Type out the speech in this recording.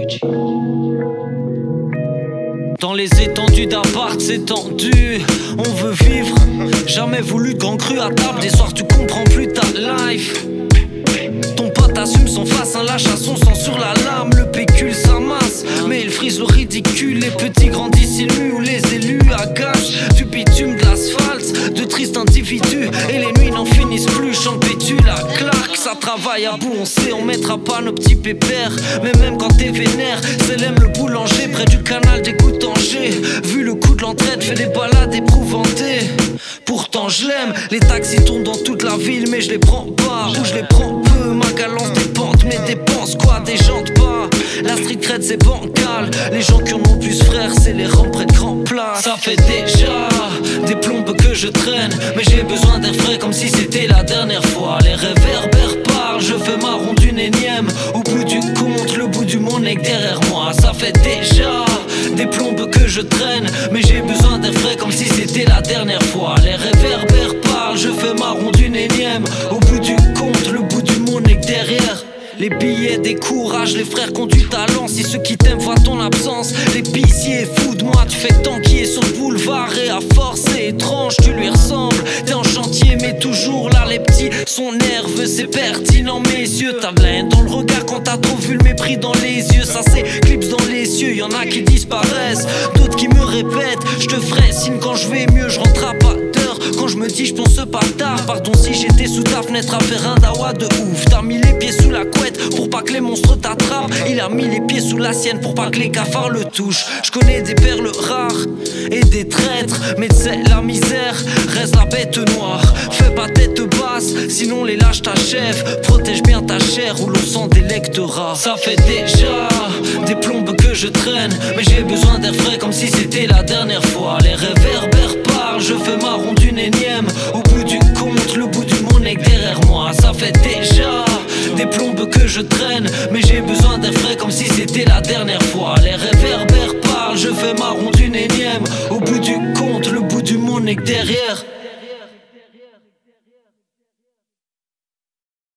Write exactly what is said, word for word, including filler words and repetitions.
Dans les étendues d'appart, c'est tendu. On veut vivre, jamais voulu de grand cru à table. Des soirs tu comprends plus ta life. Ton pote assume son face, un lâche à son sang sur la lame. Le pécule s'amasse, mais il frise le ridicule. Les petits grandissent, ils muent, ou les élus agachent du bitume, de l'asphalte, de tristes individus. Et les nuits n'en finissent plus, champétu la claque. Ça travaille à bout, on sait, on mettra pas nos petits pépères. Mais même quand t'es vénère, c'est l'aime le boulanger près du canal des Coutanger. Vu le coup de l'entraide, fait des balades éprouvantées. Pourtant je l'aime, les taxis tournent dans toute la ville, mais je les prends pas, ou je les prends peu. Ma galance dépente, mes dépenses quoi, des jantes pas. La street cred c'est bancal, les gens qui en ont plus frère, c'est les rangs près de grands plats. Ça fait déjà des plombes que je traîne, mais j'ai besoin d'air frais comme si c'était la dernière fois. Les réverbères parlent, je fais ma ronde d'une énième. Au bout du compte, le bout du monde n'est que derrière moi. Ça fait déjà des plombes que je traîne, mais j'ai besoin d'air frais comme si c'était la dernière fois. Les réverbères parlent, je fais ma ronde d'une énième. Au bout du compte, le bout du monde n'est que derrière. Les billets découragent les frères qui ont du talent. Si ceux qui t'aiment voient ton absence, l'épicier fou de moi. Tu fais tant qui est sur le boulevard, et à force c'est étrange, tu lui ressembles. T'es en chantier mais toujours là, les petits sont nerveux, c'est pertinent mes yeux. T'as de la haine dans le regard quand t'as trop vu le mépris dans les yeux. Ça s'éclipse dans les cieux, y'en a qui disparaissent, d'autres qui me répètent. Je te ferai signe quand je vais mieux, je rentre à pas d'heure. Quand je me dis je pense pas tard, pardon si j'étais sous ta fenêtre à faire un dawa de ouf. T'as mis les pieds sous la couette pour pas que les monstres t'attrapent. Il a mis les pieds sous la sienne pour pas que les cafards le touchent. Je connais des perles rares et des traîtres, mais tu sais la misère reste la bête noire. Fais pas tête basse, sinon les lâches t'achèvent. Protège bien ta chair ou l'on s'en délectera. Ça fait déjà des plombes que je traîne, mais j'ai besoin d'air frais comme si c'était la dernière fois. Les réverbères parlent, je fais ma ronde d'une énième. Au bout du compte, le bout du monde est que derrière moi. Ça fait déjà des plombes que je traîne, mais j'ai besoin d'air frais comme si c'était la dernière